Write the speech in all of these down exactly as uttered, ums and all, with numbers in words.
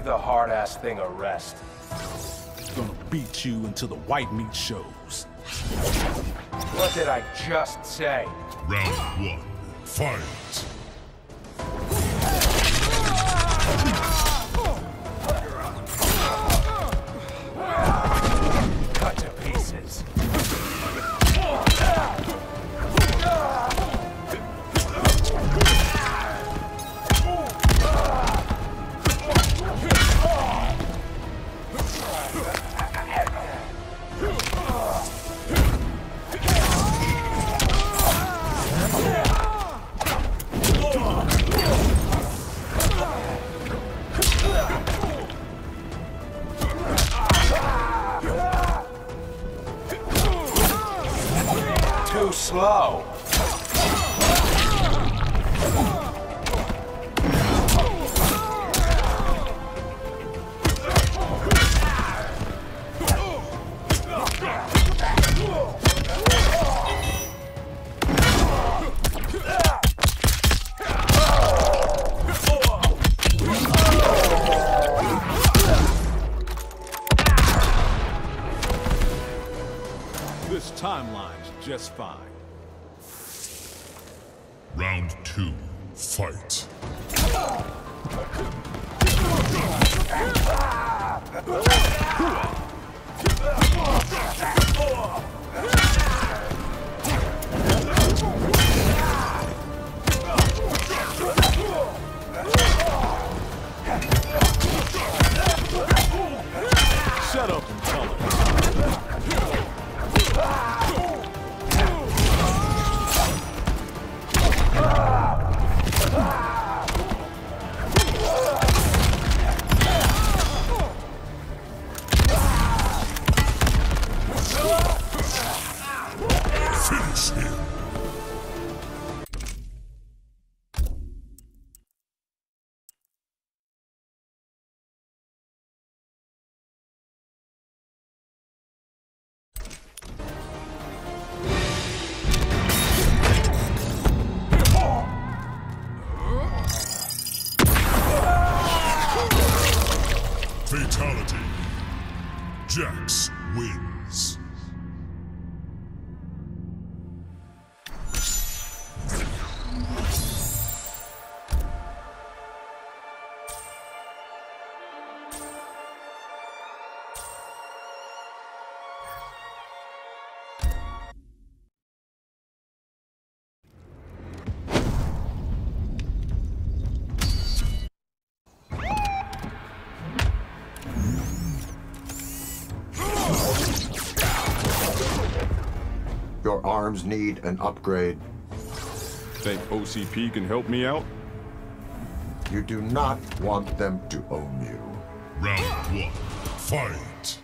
the hard-ass thing a rest. Gonna beat you until the white meat shows. What did I just say? Round one, fight! Cut to pieces. Too slow. This timeline's just fine. Round two, fight! Shut up and tell it. Finish him! Fatality. Jax wins. Your arms need an upgrade. Think O C P can help me out? You do not want them to own you. Round one, fight!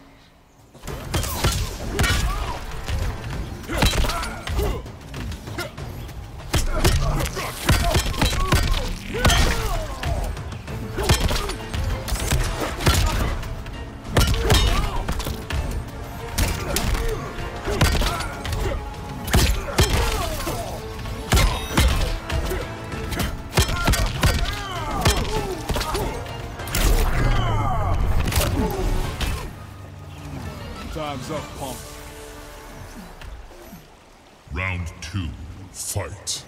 Time's up, punk. Round two, fight!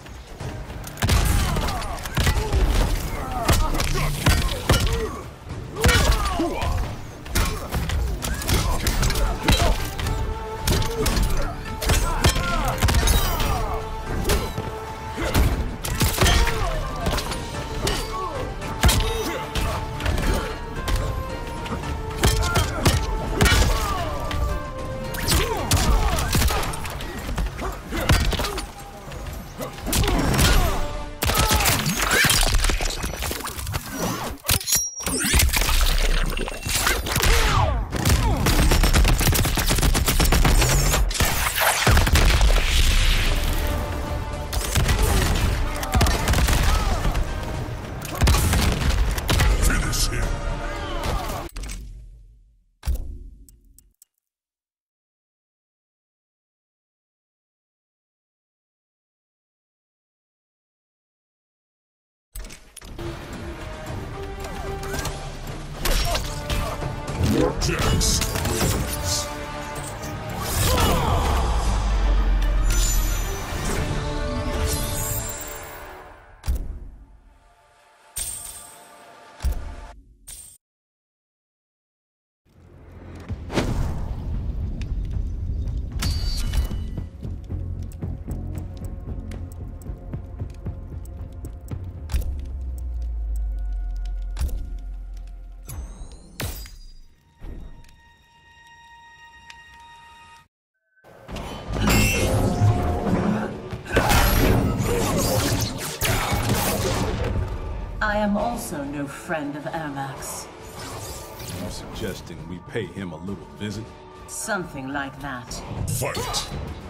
wins. I am also no friend of Ermax. I'm suggesting we pay him a little visit. Something like that. Fight!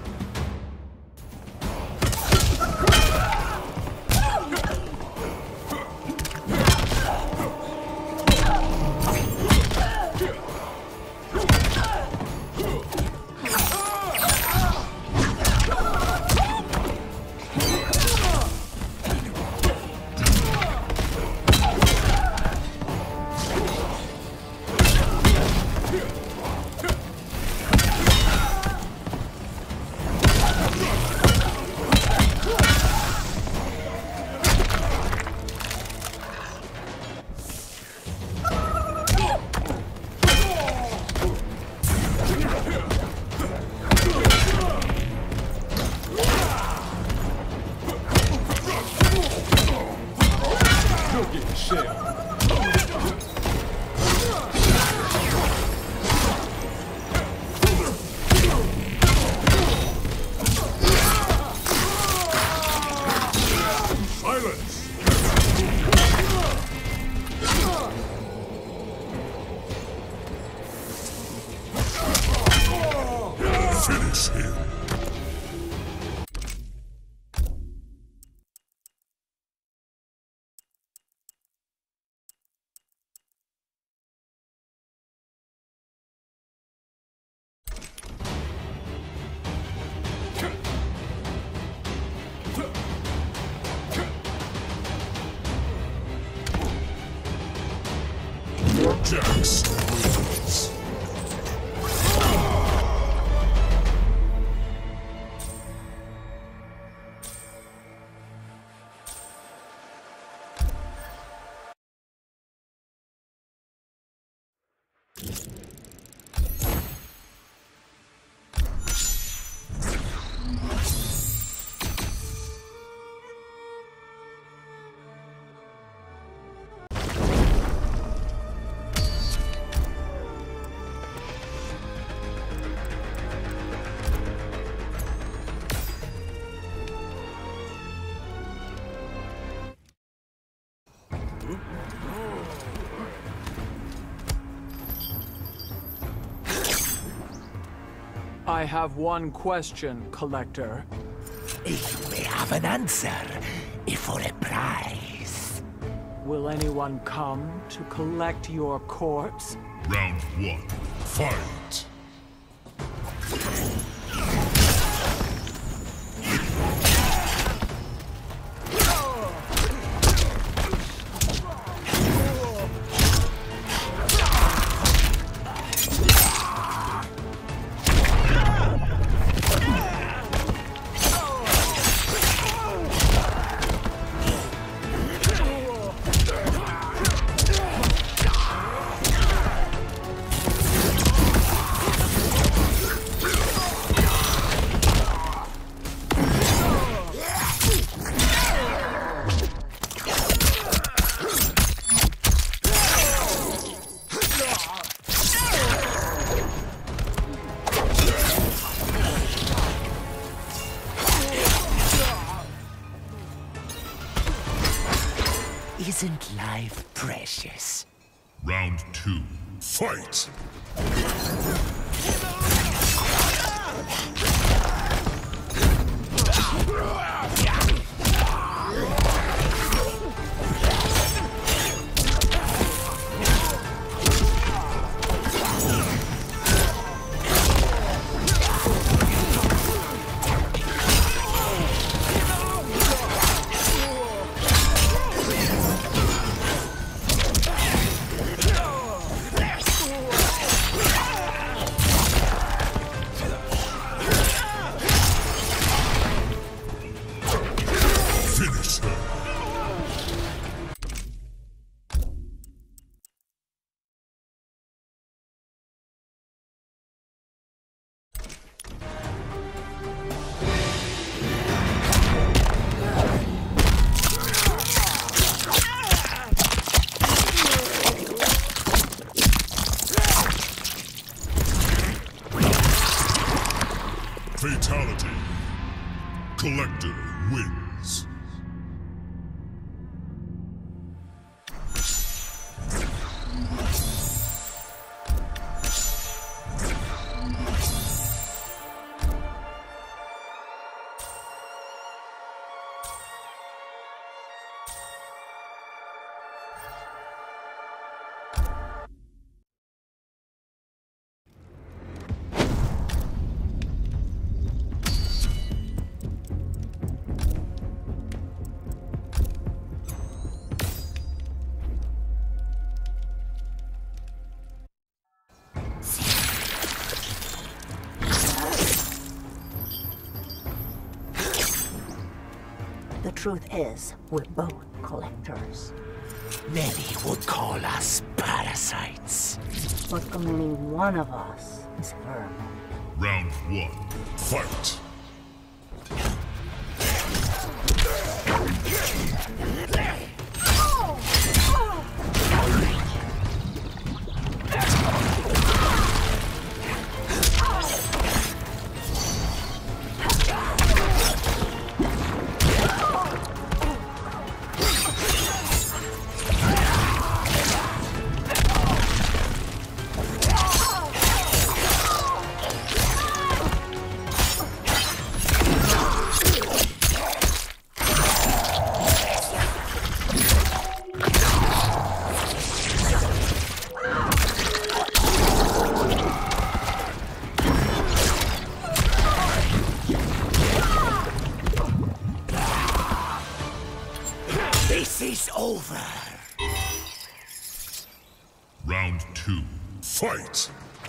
Finish him. Jax wins. I have one question, Collector. You may have an answer, if for a prize. Will anyone come to collect your corpse? Round one, fight! Isn't life precious? Round two, fight! Fatality. Collector wins. The truth is, we're both collectors. Many would call us parasites. But only one of us is vermin. Round one. Fight. This is over. Round two. Fight.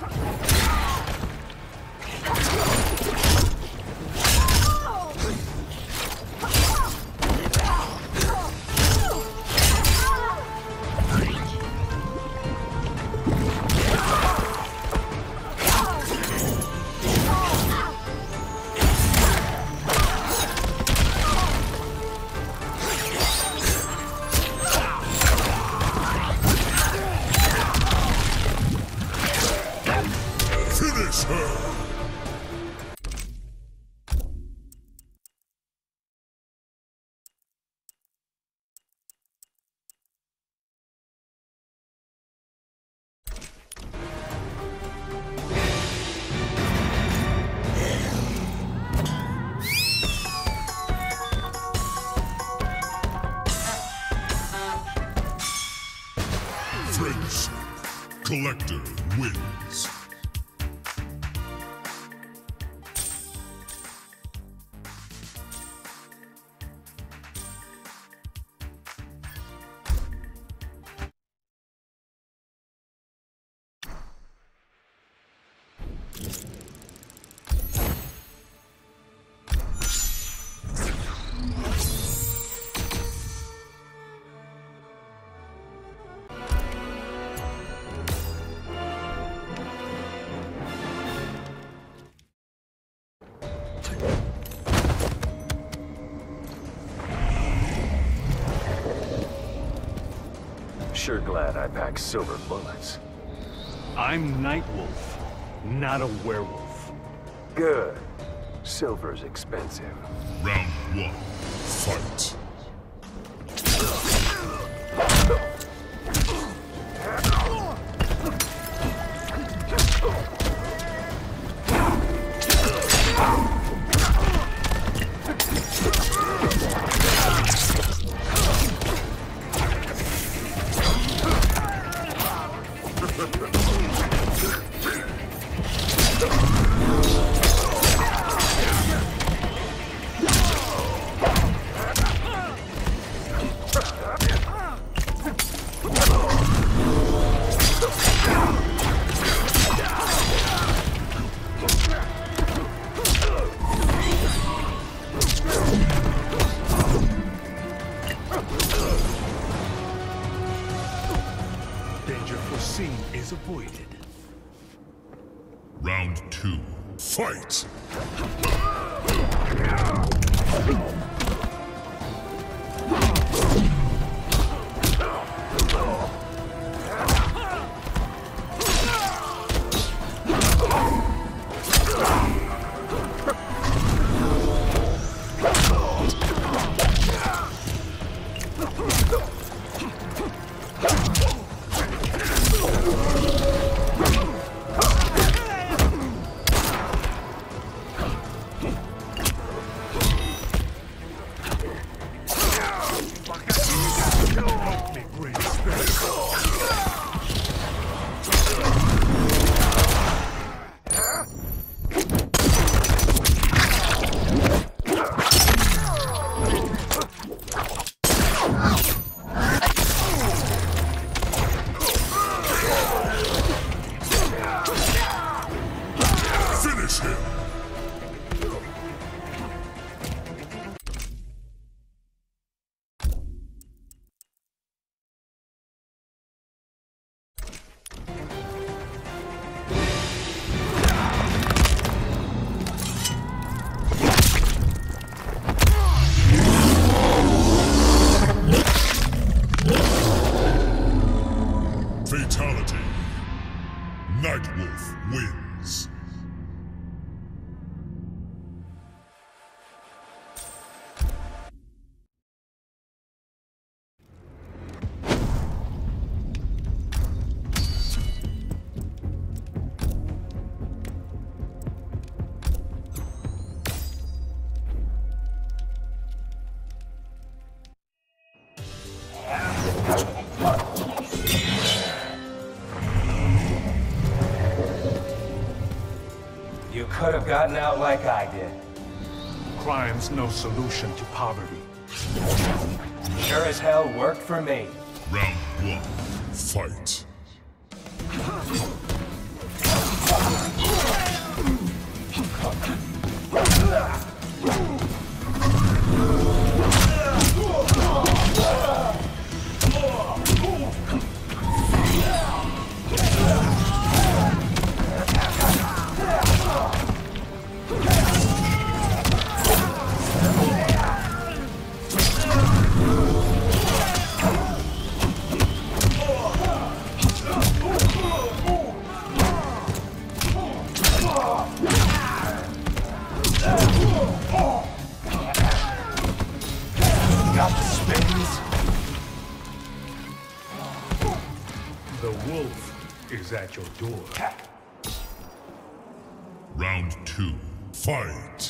Finish her! Friendship. Collector wins. Sure glad I pack silver bullets. I'm Nightwolf, not a werewolf. Good. Silver's expensive. Round one. Fight. Danger foreseen is avoided. Round two. Fight! Finish him! Fatality. Nightwolf wins. You could have gotten out like I did. Crime's no solution to poverty. Sure as hell worked for me. Round one. Fight. Got the spins? The wolf is at your door. Round two. Fight.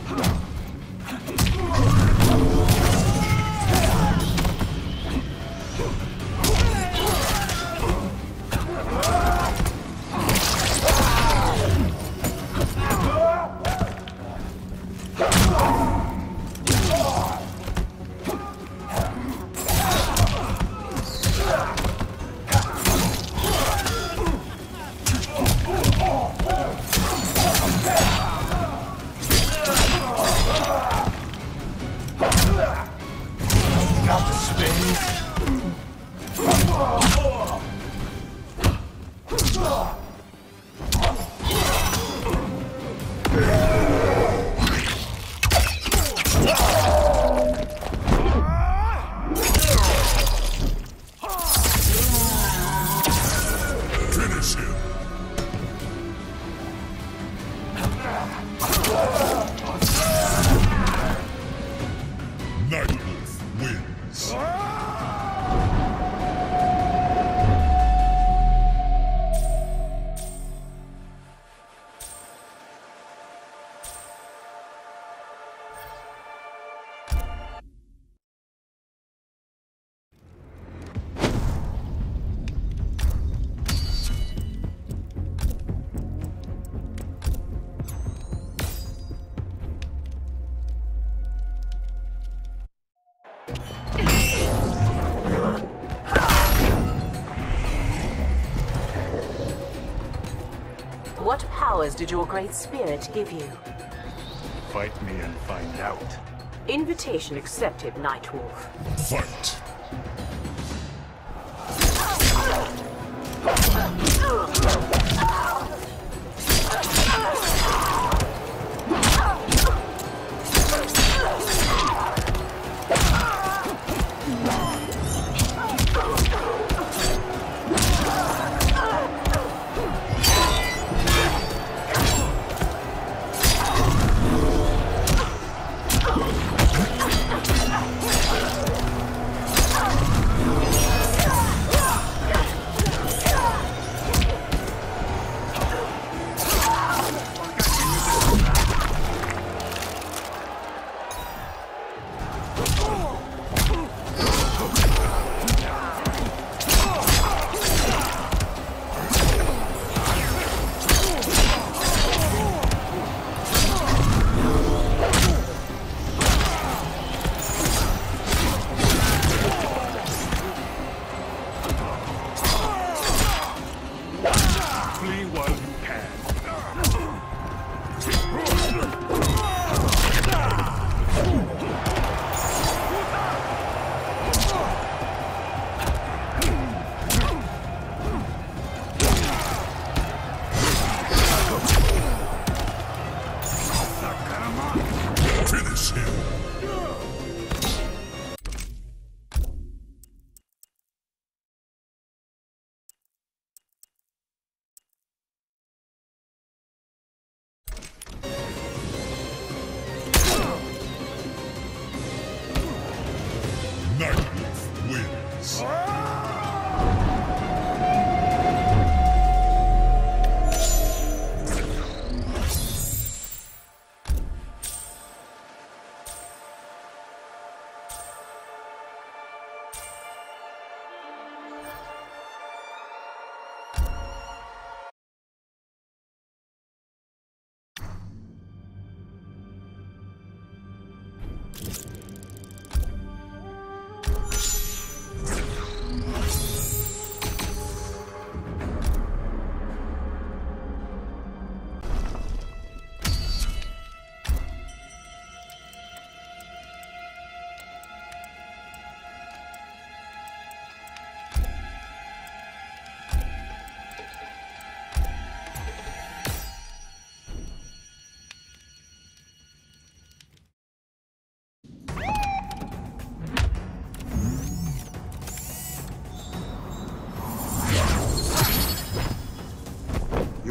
Got the spins? Finish him! Nightwolf wins. What powers did your great spirit give you? Fight me and find out. Invitation accepted, Nightwolf. Fight.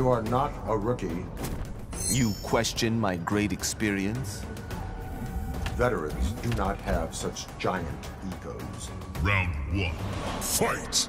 You are not a rookie. You question my great experience? Veterans do not have such giant egos. Round one. Fight!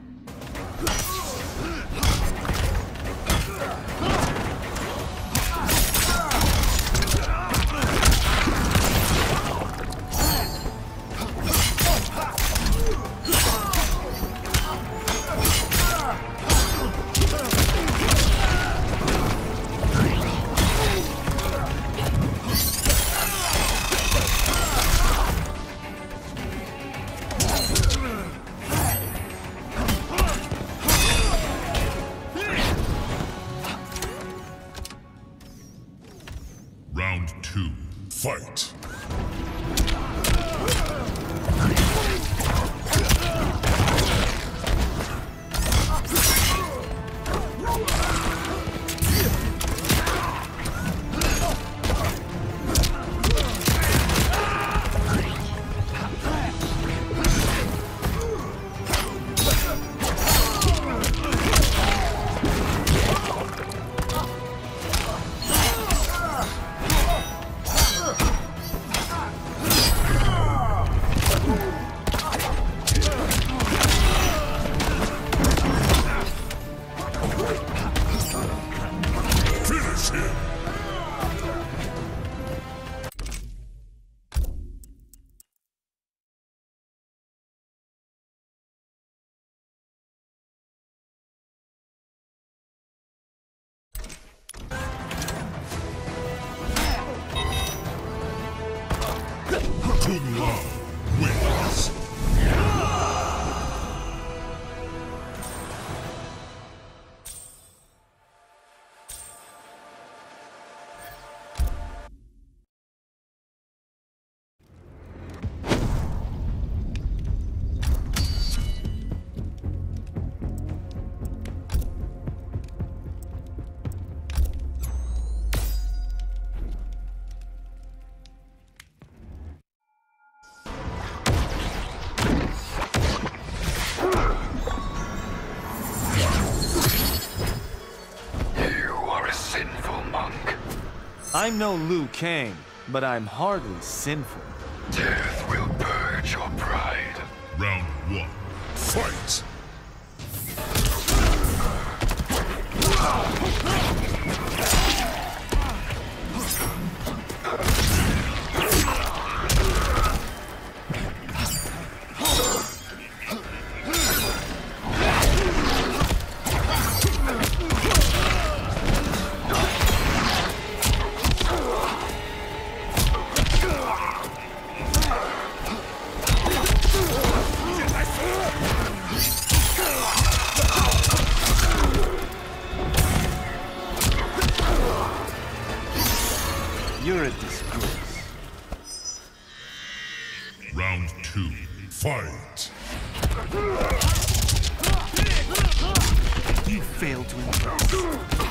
Round two. Fight! Kung Lao wins. I'm no Liu Kang, but I'm hardly sinful. Death will purge your pride. Round one. Fight! You're a disgrace. Round two. Fight! You failed to impress.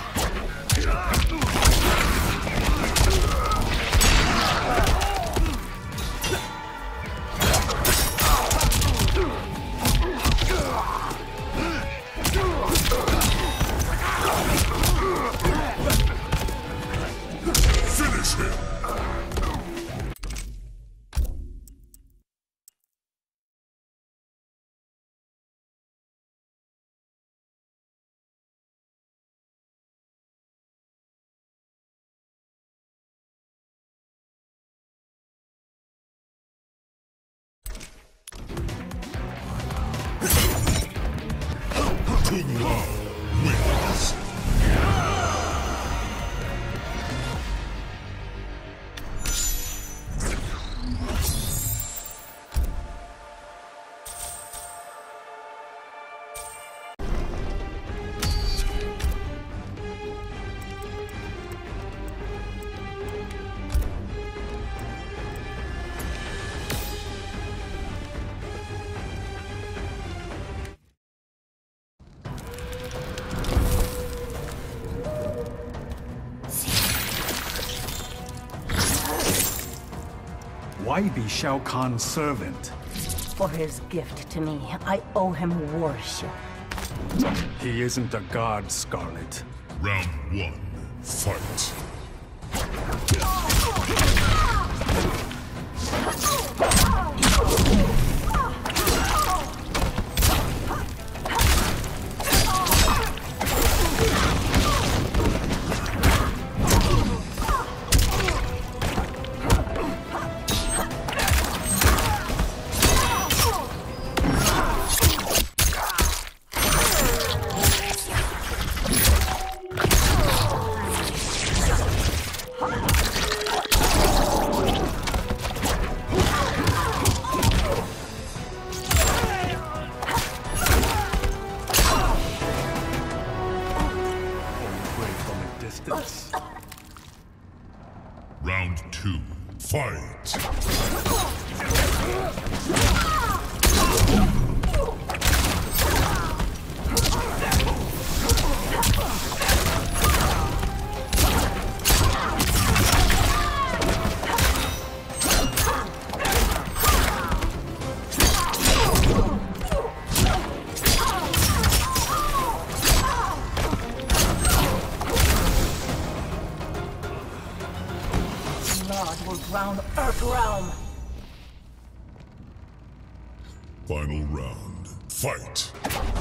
Finish him! Kung Lao wins. Why be Shao Kahn's servant? For his gift to me, I owe him worship. He isn't a god, Scarlet. Round one, fight. Round two, fight! Blood will drown Earth Realm. Final round, fight!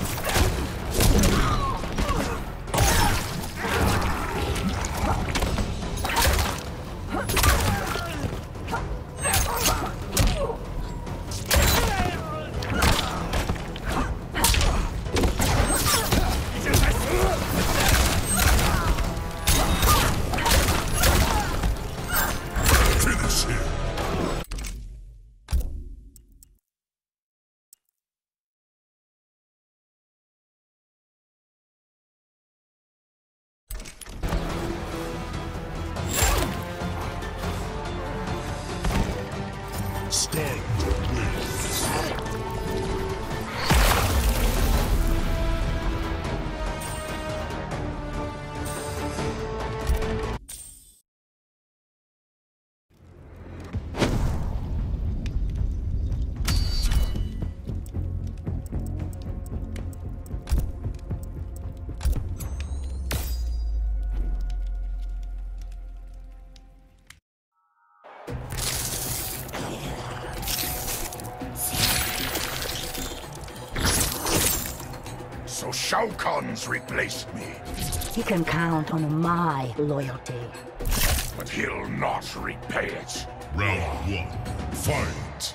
Start So Shao Kahn's replaced me. He can count on my loyalty. But he'll not repay it. Round one, fight!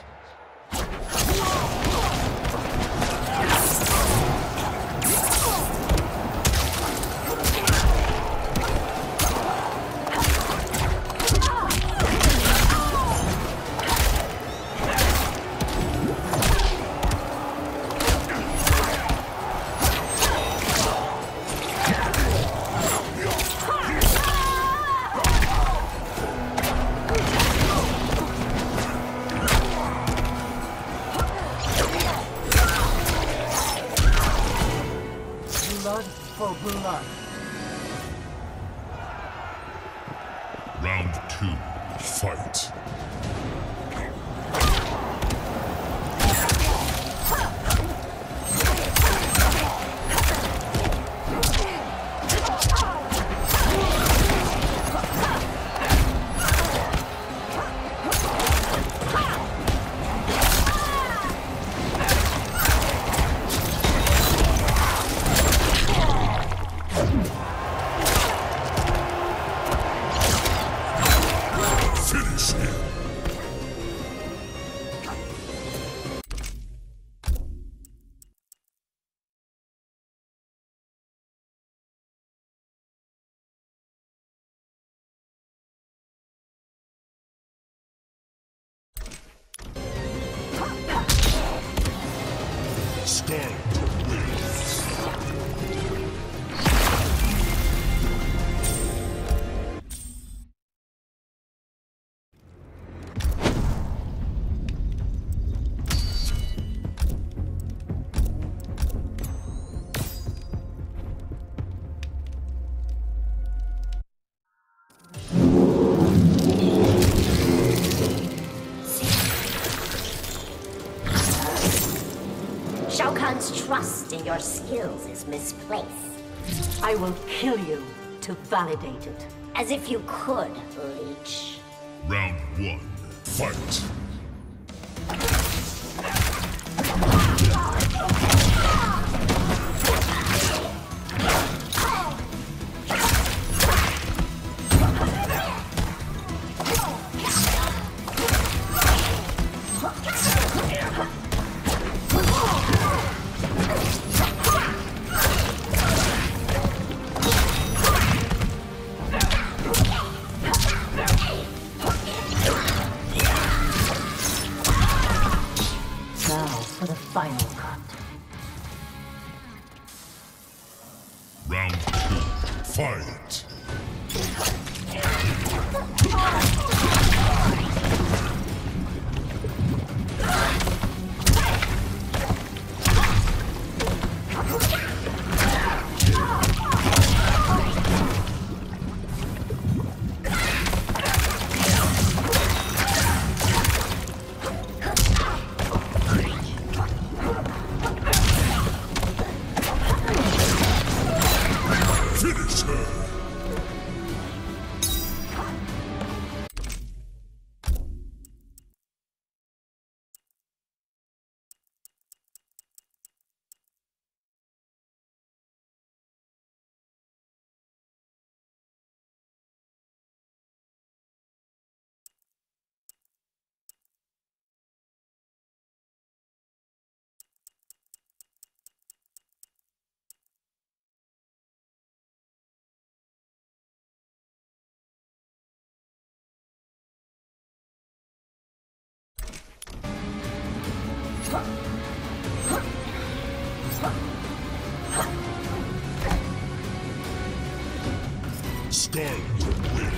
Blood for blood. Round two, fight! Start Shao Kahn's trust in your skills is misplaced. I will kill you to validate it. As if you could, Leech. Round one, fight! For the final cut. Round two, fight! Scarlet wins.